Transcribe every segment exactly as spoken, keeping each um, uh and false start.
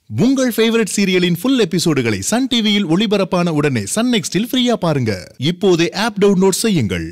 உங்கள் ஃபேவரட் சீரியலின் ஃபுல் எபிசோடுகளை சன் டிவியில் ஒளிபரப்பான உடனே சன் நெக்ஸ்டில் ஃப்ரீயா பாருங்க. இப்போதே ஆப் டவுன்லோட் செய்யுங்கள்.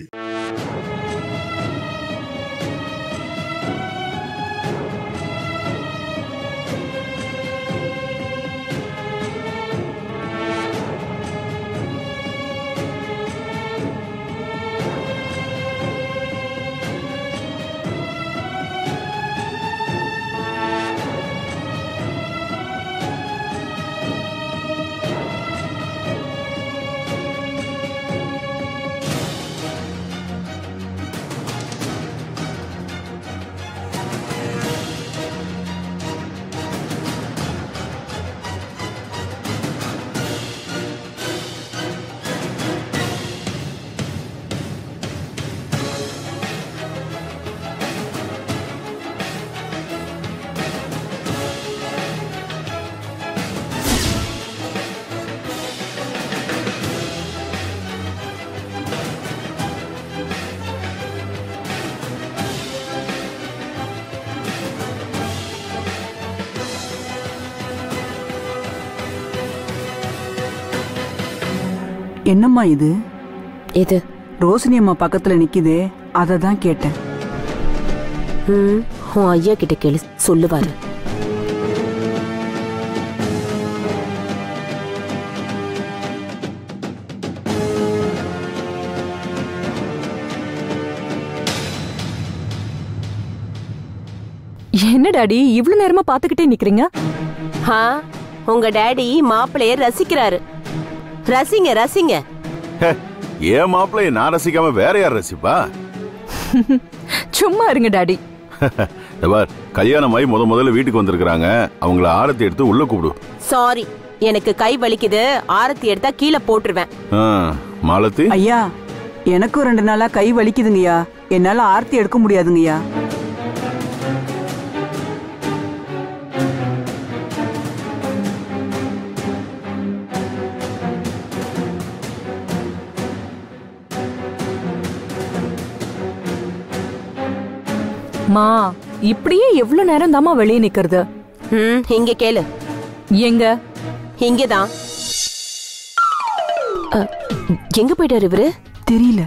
என்னம்மா இது? இது ரோஷினி அம்மா பக்கத்துல நிக்குதே, அதை தான் கேட்டேன். ம் உன் ஐயா கிட்ட கேளு, சொல்லுவாரு. என்ன டாடி இவ்வளவு நேரமா பாத்துக்கிட்டே நிக்கிறீங்க? உங்க டாடி மாப்பிளைய ரசிக்கிறாரு. ரசிங்க ரசிங்க. ஏன் மாப்பிளைய நான் ரசிக்காம வேற யார் ரசிப்பா? சும்மா இருங்க டாடி. கல்யாணம் ஆகி முத முதல்ல வீட்டுக்கு வந்திருக்காங்க, அவங்கள ஆரத்தி எடுத்து உள்ள கூப்பிடு. சாரி, எனக்கு கை வலிக்குது, ஆரத்தி எடுத்தா கீழே போட்டுருவேன். மாலத்தி ஐயா, எனக்கும் ரெண்டு நாளா கை வலிக்குதுங்கய்யா, என்னால ஆரத்தி எடுக்க முடியாதுங்கய்யா. மா இப்படியே எவ்வளவு நேரம் தாமா வெளியே நிக்கிறது? ம் இங்க கேளு. எங்க? இங்கதான். எங்க போயிட்டாரு இவரு? தெரியல.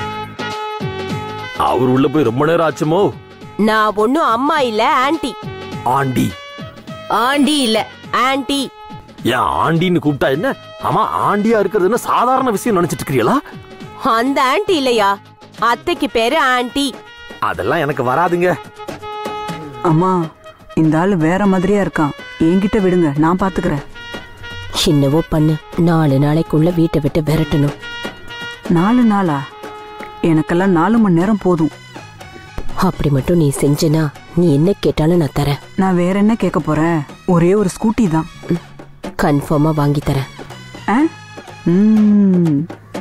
அவர் உள்ள போய் ரொம்ப நேரம் ஆச்சுமோ? நான் ஒண்ணும் அம்மா இல்ல, ஆண்டி. ஆண்டி? ஆண்டி இல்ல, ஆண்டி. ஏன் ஆண்டின்னு கூப்பிட்டா என்ன? ஆமா, ஆண்டியா இருக்கிறது சாதாரண விஷயம் நினைச்சிட்டு இருக்கீங்களா? அந்த ஆண்டி இல்லையா, அத்தைக்கு பேரு ஆண்டி. அதெல்லாம் எனக்கு வராதுங்க. அம்மா, இந்த ஆளு வேற மாதிரியா இருக்கான், என்கிட்ட விடுங்க, நான் பாத்துக்கிறேன். என்னவோ பண்ணு, நாலு நாளைக்குள்ள வீட்டை விட்டு விரட்டணும். நாலு நாளா? எனக்கெல்லாம் நாலு மணி நேரம் போதும். அப்படி மட்டும் நீ செஞ்சனா நீ என்ன கேட்டாலும் நான் தரேன். நான் வேற என்ன கேட்க போறேன்? ஒரே ஒரு ஸ்கூட்டி தான். கன்ஃபார்மா வாங்கி தரேன். ம்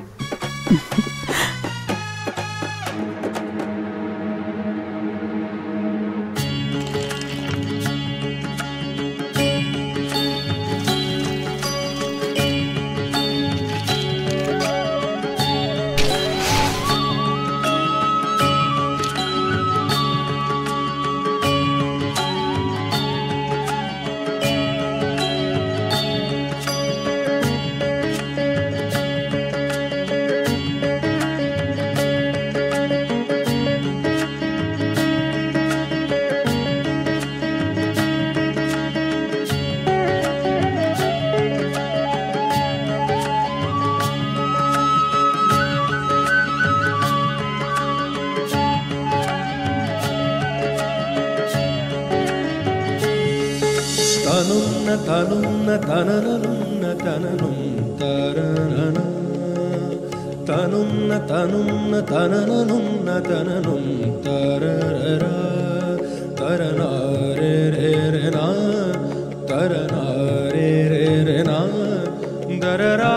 தனுன்ன தனுன்ன தனனனுன்ன தனனும் தரனன தனுன்ன தனுன்ன தனனனுன்ன தனனும் தரரரா தரனாரே ரே ரே நா தரனாரே ரே ரே நா தரரா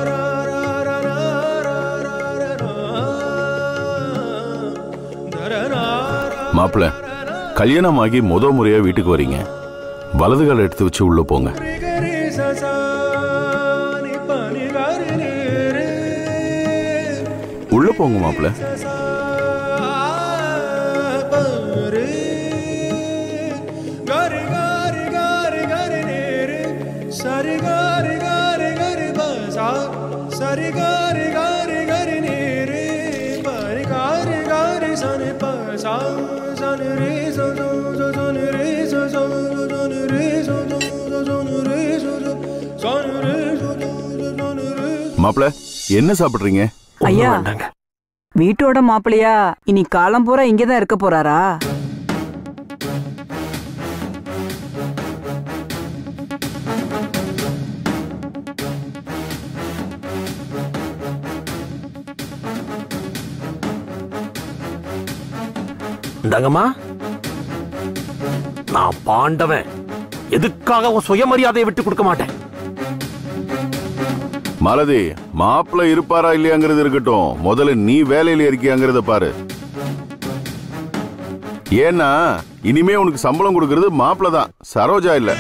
மாப்பிள்ள, கல்யாணமாகி முத முறையா வீட்டுக்கு வரீங்க, வலது கால எடுத்து வச்சு உள்ள போங்க. உள்ள போங்க மாப்பிள்ள. சரி காரி காரி கரி பசா சரி காரி காரி கரி நீரி பரி காரி காரி சனி பசா சனி ரே சோ சோ சனி ரே சோ சோ சனி ரே சோ சோ சனி ரே சோ சனி ரே சோ சனி ரே. மாப்பிள என்ன சாப்பிடுறீங்க? ஐயா வீட்டோட மாப்பிள்ளையா இனி காலம் பூரா இங்கதான் இருக்க போறாரா? இந்தாங்கம்மா, நான் பாண்டவன், எதுக்காக உன் சுயமரியாதையை விட்டு கொடுக்க மாட்டேன். மாலதி, மாப்பிள இருப்பாரா இல்லையாங்கிறது இருக்கட்டும், முதல்ல நீ வேலையில இருக்கியாங்கிறத பாரு. ஏன்னா இனிமே உனக்கு சம்பளம் கொடுக்கறது மாப்பிள தான், சரோஜா இல்ல.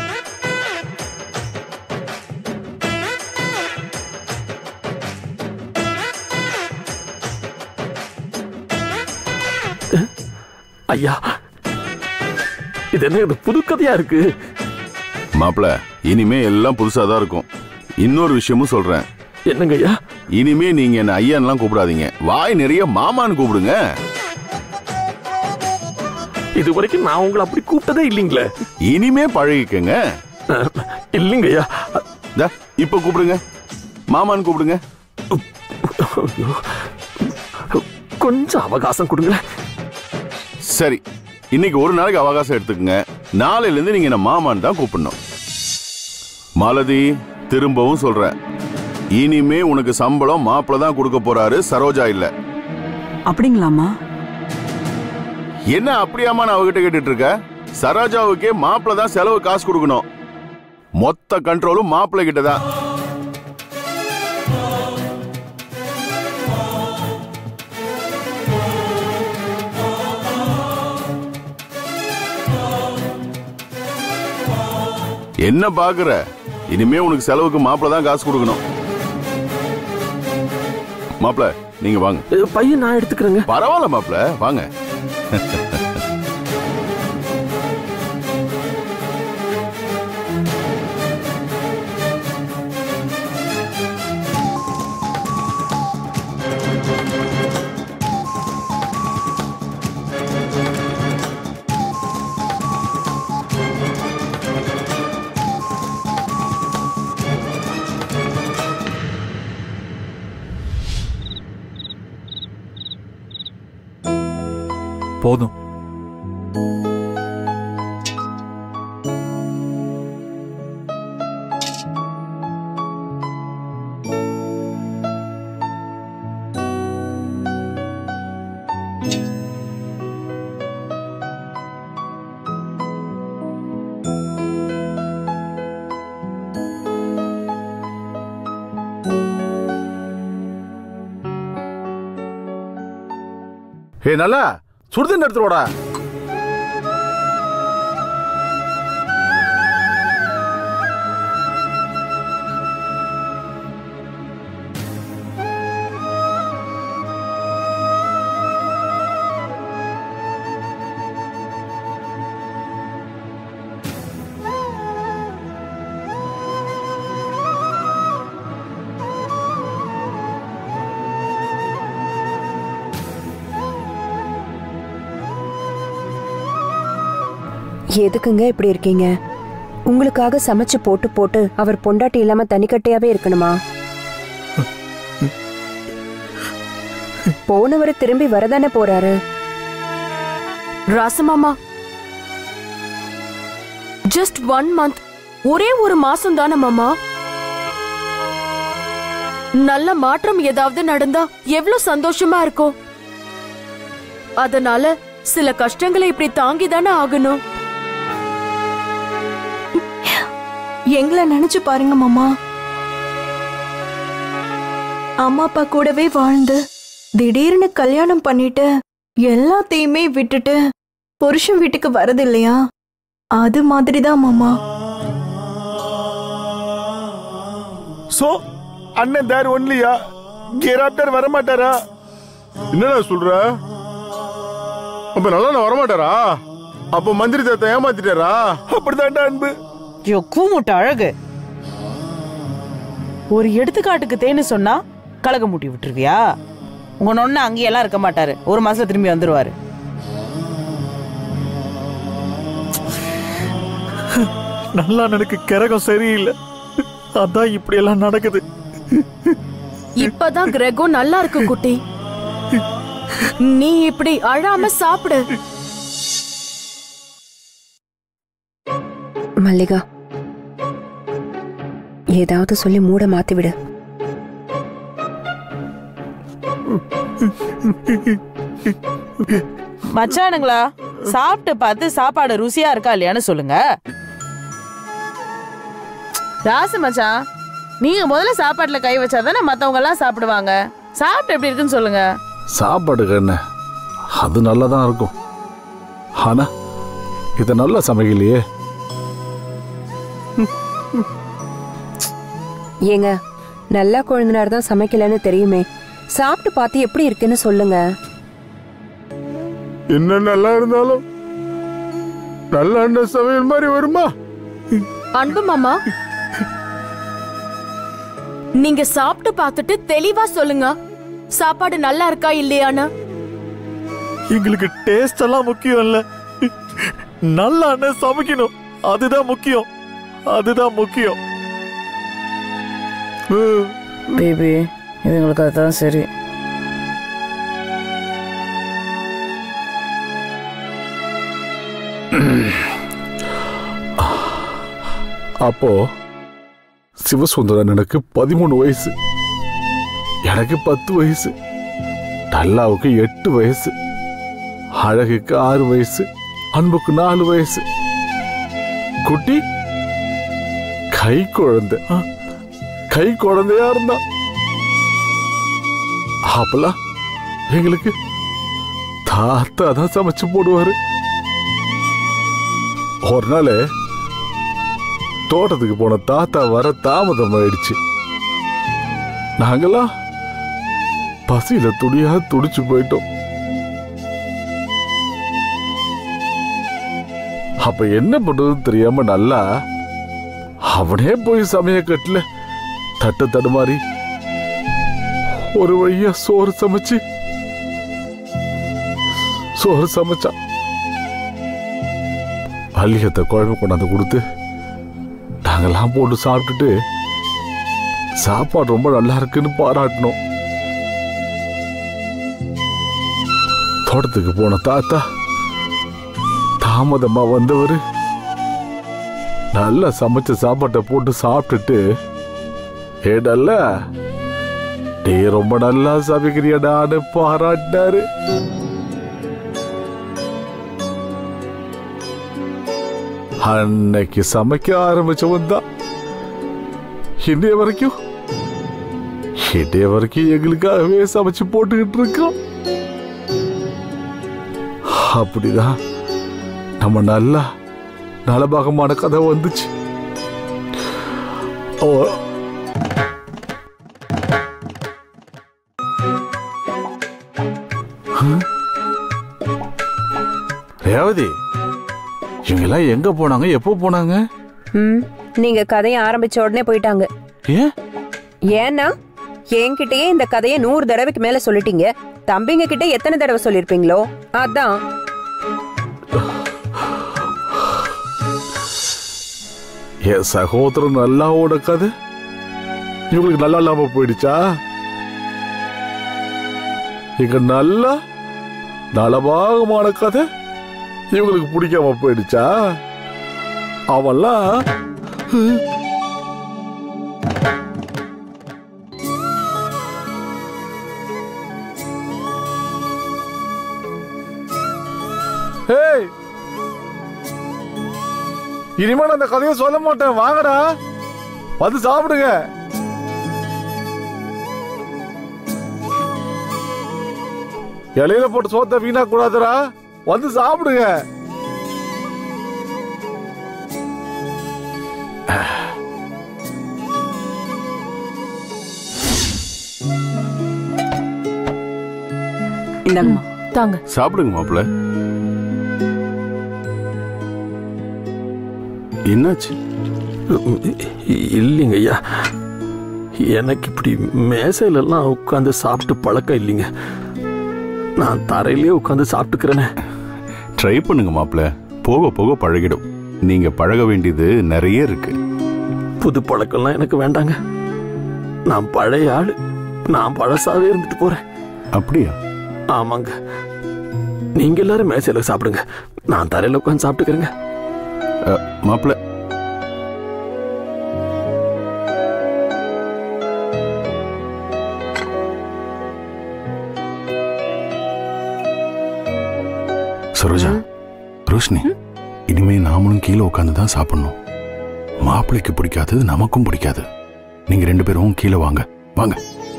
ஐயா, இது என்ன இது புது கதையா இருக்கு? மாப்பிள, இனிமே எல்லாம் புதுசாதான் இருக்கும். இன்னொரு விஷயமும் சொல்றேன். என்னங்க ஐயா? இனிமே நீங்க என்ன ஐயான்லாம் கூப்பிடாதீங்க, வாய் நிறைய மாமான்னு கூப்பிடுங்க. இது வரைக்கும் நான் உங்களை அப்படி கூப்பிட்டதே இல்லீங்களே. இனிமே பழகிக்கங்க. இல்லைங்க ஐயா. இப்ப கூப்பிடுங்க, மாமான்னு கூப்பிடுங்க. கொஞ்சம் அவகாசம் கொடுங்க. சரி, இன்னைக்கு ஒரு நாளைக்கு அவகாசம் எடுத்துக்கங்க. நாளையில இருந்து நீங்க என்ன மாமான்னு தான் கூப்பிடணும். மாலதி, திரும்பவும் சொல்றேன், இனிமே உனக்கு சம்பளம் மாப்பிள தான் கொடுக்க போறாரு, சரோஜா இல்ல. அப்படிங்களாமா? என்ன அப்படியாமா நான் அவகிட்ட கேட்டுட்டு இருக்க? சரோஜாவுக்கே மாப்பிள தான் செலவு காசு கொடுக்கணும். மொத்த கண்ட்ரோலும் மாப்பிள கிட்டதான். என்ன பாக்குற? இனிமே உனக்கு செலவுக்கு மாப்பிள தான் காசு கொடுக்கணும். மாப்பிள, நீங்க வாங்க. பையன் நான் எடுத்துக்கிறேங்க. பரவாயில்ல மாப்பிள, வாங்க. போதும். ஹே, நல்லா சுடுதண்ணி எடுத்துருவாடா. எதுக்குங்க இப்படி இருக்கீங்க? உங்களுக்காக சமைச்சு போட்டு போட்டு அவர் பொண்டாட்டி இல்லாம தனிக்கட்டையாவே இருக்கணுமா? போனவர் திரும்பி வரதானே போறாரு. ராசமாமா, ஜஸ்ட் ஒன் மந்த், ஒரே ஒரு மாசம் தானே மாமா. நல்ல மாற்றம் ஏதாவது நடந்தா எவ்வளவு சந்தோஷமா இருக்கும். அதனால சில கஷ்டங்களை இப்படி தாங்கிதானே ஆகணும். எங்களை நினைச்சு பாருங்க மாமா. அம்மா அப்பா கூடவே வாழ்ந்து திடீர்னு கல்யாணம் பண்ணிட்டு எல்லாத்தையுமே விட்டுட்டு புருஷன் வீட்டுக்கு வரது இல்லையா, அது மாதிரிதான் மாமா. சோ அண்ணன் தேர் ஒன்லியா, கேராப்டர் வர மாட்டாரா? என்னடா சொல்ற? அப்ப நல்லா வரமாட்டாரா? அப்ப மந்திரி தாத்தா ஏமாத்திட்டாரா? அப்படிதான்டா அன்பு. கூமுட்ட அழகு, ஒரு எடுத்துக்காட்டுக்கு தேன்னு சொன்னா கலக்க மூட்டி விட்டுருக்கியா? உங்க நொண்ண அங்கேயெல்லாம் இருக்க மாட்டாரு, ஒரு மாசத்துல திரும்பி வந்துருவாரு. நல்லா எனக்கு கிரகம் சரியில்லை, அதான் இப்படி எல்லாம் நடக்குது. இப்பதான் கிரகம் நல்லா இருக்கு குட்டி. நீ இப்படி அழாம சாப்பிடு. மல்லிகா, ஏதாவது சொல்லி மூட மாத்தி விடு. மச்சானுங்களா, சாப்பிட்டு பார்த்து சாப்பாடு ருசியா இருக்கா இல்லையான்னு சொல்லுங்க. ராசு மச்சான், நீங்க முதல்ல சாப்பாட்டுல கை வச்சாதானே மத்தவங்க எல்லாம் சாப்பிடுவாங்க. சாப்பிட்டு எப்படி இருக்குன்னு சொல்லுங்க. சாப்பாடுக்கு என்ன, அது நல்லாதான் இருக்கும். ஆனா இத நல்லா சமைக்கலையே. ஏங்க, நல்லா கொழுந்தினார் தான் சமைக்கலன்னு தெரியுமே. சாப்பிட்டு பார்த்து எப்படி இருக்குன்னு சொல்லுங்க. என்ன நல்லா இருந்தாலும் நல்ல அண்ணன் சமையல் மாதிரி வருமா? அன்பு மாமா, நீங்க சாப்பிட்டு பார்த்துட்டு தெளிவா சொல்லுங்க, சாப்பாடு நல்லா இருக்கா இல்லையான்னு. எங்களுக்கு டேஸ்ட் எல்லாம் முக்கியம் இல்ல, நல்ல அண்ணன் சமைக்கணும், அதுதான் முக்கியம், அதுதான் முக்கியம். பேபி, இதுங்களுக்கு அதுதான் சரி. அப்போ சிவசுந்தரன் எனக்கு பதிமூணு வயசு, எனக்கு பத்து வயசு, டல்லாவுக்கு எட்டு வயசு, அழகுக்கு ஆறு வயசு, அன்புக்கு நாலு வயசு. குட்டி கை குழந்தை, கை குழந்தையா இருந்தா. அப்பெல்லாம் எங்களுக்கு தாத்தா தான் சமைச்சு போடுவாரு. ஒரு நாள் தோட்டத்துக்கு போன தாத்தா வர தாமதம் ஆயிடுச்சு. நாங்கெல்லாம் பசியில துடியா துடிச்சு போயிட்டோம். அப்ப என்ன பண்றதுன்னு தெரியாம நல்லா அவனே போய் சமயக்கட்டுல தட்டு தடுமாறி ஒரு வழியா சோறு சமைச்சு சோறு சமைச்சான். அல்லியத்தை குழம்பு கொண்டாந்து கொடுத்து நாங்கெல்லாம் போட்டு சாப்பிட்டுட்டு சாப்பாடு ரொம்ப நல்லா இருக்குன்னு பாராட்டணும். தோட்டத்துக்கு போன தாத்தா தாமதமா வந்தவரு நல்லா சமைச்ச சாப்பாட்டை போட்டு சாப்பிட்டுட்டு, ஏடல்ல நீ ரொம்ப நல்லா சமைக்கிறியடான்னு பாராட்டினாரு. அன்னைக்கு சமைக்க ஆரம்பிச்சவன் தான் இன்னைய வரைக்கும் இன்னைய வரைக்கும் எங்களுக்காகவே சமைச்சு போட்டுக்கிட்டு இருக்கோம். அப்படிதான் நம்ம நல்லா நலபாகமான கதை வந்துச்சு. ரேவதி, இவங்கெல்லாம் எங்க போனாங்க, எப்போ போனாங்க? ம், நீங்க கதையை ஆரம்பிச்ச உடனே போயிட்டாங்க. ஏன்? ஏன்னா என்கிட்டயே இந்த கதையை நூறு தடவைக்கு மேல சொல்லிட்டீங்க. தம்பிங்க கிட்ட எத்தனை தடவை சொல்லிருப்பீங்களோ அதான். என் சகோதரன் நல்லா ஓட கதை இவங்களுக்கு நல்லா இல்லாம போயிடுச்சா? இங்க நல்லா நலபாகமான கதை இவங்களுக்கு பிடிக்காம போயிடுச்சா? அவெல்லாம் இனிமே அந்த கதையை சொல்ல மாட்டேன், வாங்கடா வந்து சாப்பிடுங்க. இலையில போட்டு சோத்த வீணா கூடாதுடா, வந்து சாப்பிடுங்க. இந்தாங்கம்மா. தாங்க. சாப்பிடுங்க மாப்பிள்ள. என்னாச்சு? இல்லைங்க ஐயா, எனக்கு இப்படி மேசையிலெல்லாம் உட்காந்து சாப்பிட்டு பழக்கம் இல்லைங்க. நான் தரையிலே உட்காந்து சாப்பிட்டுக்கிறேனே. ட்ரை பண்ணுங்க மாப்பிள்ள, போக போக பழகிடும். நீங்க பழக வேண்டியது நிறைய இருக்கு. புது பழக்கம்லாம் எனக்கு வேண்டாங்க. நான் பழைய ஆளு. நான் பழசாவே இருந்துட்டு போறேன். அப்படியா? ஆமாங்க. நீங்க எல்லாரும் மேசையில சாப்பிடுங்க, நான் தரையில உட்காந்து சாப்பிட்டுக்கிறேங்க. மாப்பிள்ள, சரோஜா, ரோஷினி, இனிமே நாமளும் கீழே உட்காந்து தான் சாப்பிடணும். மாப்பிள்ளைக்கு பிடிக்காதது நமக்கும் பிடிக்காது. நீங்க ரெண்டு பேரும் கீழே வாங்க வாங்க.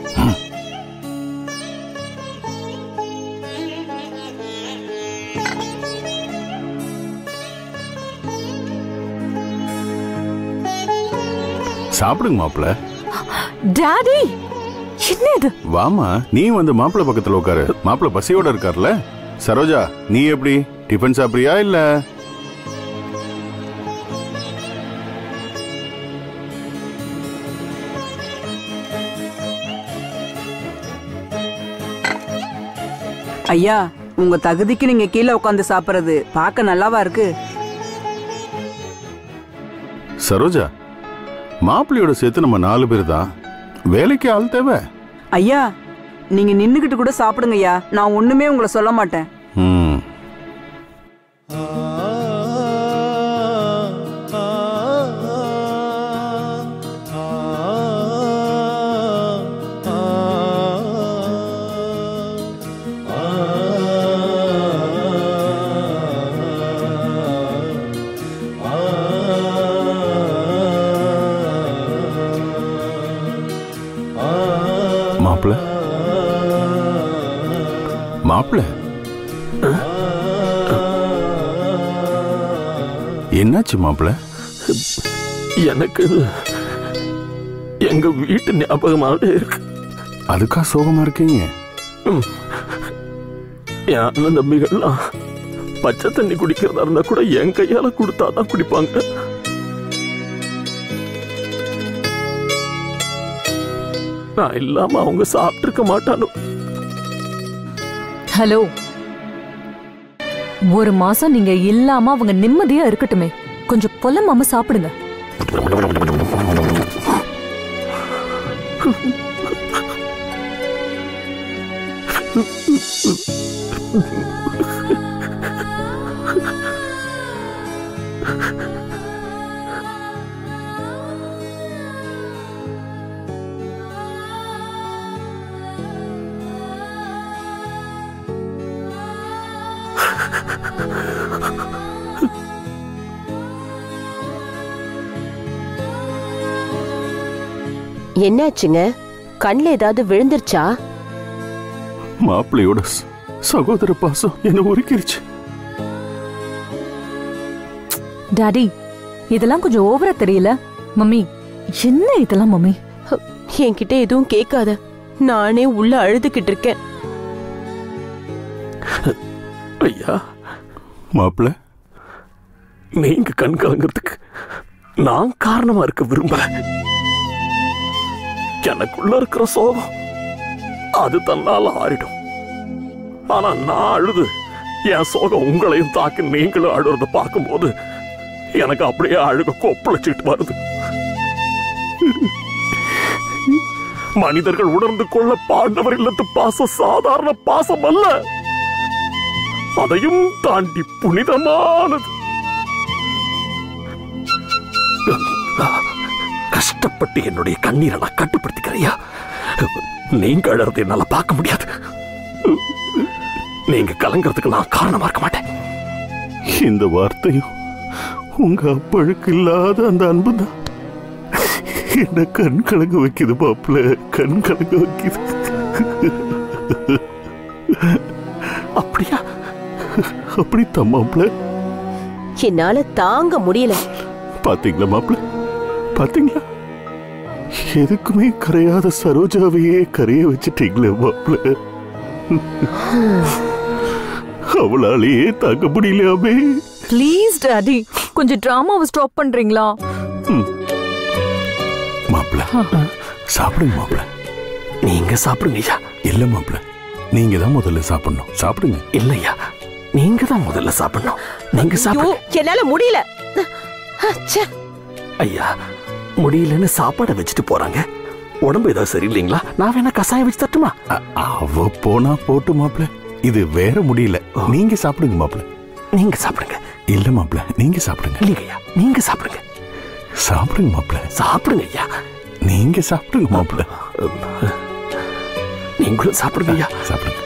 சாப்பிடுங்க மாப்பிள்ள. டாடி, என்ன இது? வாமா, நீ வந்து மாப்பிள்ள பக்கத்துல உட்காரு. மாப்பிள்ள பசியோட இருக்கார்ல. சரோஜா, நீ எப்படி டிஃபன் சாப்பிடுறியா இல்ல? ஐயா, உங்க தகுதிக்கு நீங்க கீழே உட்காந்து சாப்பிடுறது பார்க்க நல்லாவா இருக்கு? சரோஜா, மாப்பிள்ளையோட சேர்த்து நம்ம நாலு பேர் தான். வேலைக்கு ஆள் தேவை. ஐயா, நீங்க நின்னுகிட்டு கூட சாப்பிடுங்க ஐயா. நான் ஒண்ணுமே உங்களை சொல்ல மாட்டேன். ம். மாப்பிள்ள, மாப்பிள்ள, என்னாச்சு மாப்பிள்ள? எனக்கு எங்க வீட்டு ஞாபகமாவே இருக்கு. அதுக்கா சோகமா இருக்கீங்க? என் அண்ணன் தம்பிகள்லாம் பச்சை தண்ணி குடிக்கிறதா இருந்தா கூட என் கையால கொடுத்தாதான் குடிப்பாங்க. நான் இல்லாம அவங்க சாப்பிட்டிருக்க மாட்டானோ. ஹலோ, ஒரு மாசம் நீங்க இல்லாம அவங்க நிம்மதியா இருக்கட்டுமே. கொஞ்சம் பொலமாம சாப்பிடுங்க. என்னாச்சுங்க? கண்ணுல ஏதாவது விழுந்துருச்சா? மாப்பிள்ளையோட சகோதர பாசம் என்ன உருக்கிருச்சு. டாடி, இதெல்லாம் கொஞ்சம் ஓவரா தெரியல. மம்மி, என்ன இதெல்லாம் மம்மி? என்கிட்ட எதுவும் கேட்காத, நானே உள்ள அழுதுகிட்டு இருக்கேன். ஐயா, மாப்பிள்ள, நீங்க கண் கலங்கிறதுக்கு நான் காரணமா இருக்க விரும்பல. எனக்குள்ள இருக்கிற சோகம் அது தன்னால ஆறிடும். ஆனா நான் அழுது என் சோகம் உங்களையும் தாக்கி நீங்களும் அழுறத பார்க்கும்போது எனக்கு அப்படியே அழுக கொப்பளிச்சுட்டு வருது. மனிதர்கள் உணர்ந்து கொள்ள பாண்டவர் இல்லத்து பாசம் சாதாரண பாசம் அல்ல, அதையும் தாண்டி புனிதமானது. கஷ்டப்பட்டு என்னுடைய கண்ணீரை நான் கட்டுப்படுத்திக்கிறையா. நீங்க அழறது என்னால பார்க்க முடியாது. நீங்க கலங்கிறதுக்கு நான் காரணமா இருக்க மாட்டேன். இந்த வார்த்தையும் உங்க அப்பழுக்கு இல்லாத அந்த அன்பு தான் என்ன கண் கலங்க வைக்குது மாப்பிள்ள, கண் கலங்க வைக்குது. அப்படியா? அப்படித்தான் மாப்பிள்ள. என்னால தாங்க முடியல. பாத்தீங்களா மாப்பிள்ள, பாத்தீங்களா? எதுக்குமே கரையாத சரோஜாவையே கரைய வச்சுட்டீங்களே மாப்பிள்ள. அவளாலேயே தாங்க முடியலையாமே. ப்ளீஸ் டாடி, கொஞ்சம் டிராமாவை ஸ்டாப் பண்றீங்களா? மாப்பிள்ள சாப்பிடுங்க மாப்பிள்ள. நீங்க சாப்பிடுங்க ஐயா. இல்ல மாப்பிள்ள, நீங்க தான் முதல்ல சாப்பிடணும். சாப்பிடுங்க. இல்லையா, நீங்க தான் முதல்ல சாப்பிடணும். நீங்க சாப்பிடுங்க. என்னால முடியல. ஐயா, முடியலன்னு சாப்பாடை வச்சுட்டு போறாங்க. உடம்பு ஏதாவது சரியில்லைங்களா? நான் வேணா கசாயம் வச்சு தட்டுமா? அவ போனா போட்டு மாப்பிள்ள, இது வேற முடியல. நீங்க சாப்பிடுங்க மாப்பிள்ள. நீங்க சாப்பிடுங்க. இல்ல மாப்பிள்ள, நீங்க சாப்பிடுங்க. இல்லைங்க ஐயா, நீங்க சாப்பிடுங்க. சாப்பிடுங்க மாப்பிள்ள. சாப்பிடுங்க ஐயா. நீங்க சாப்பிடுங்க மாப்பிள்ள. நீங்களும் சாப்பிடுங்க ஐயா. சாப்பிடுங்க.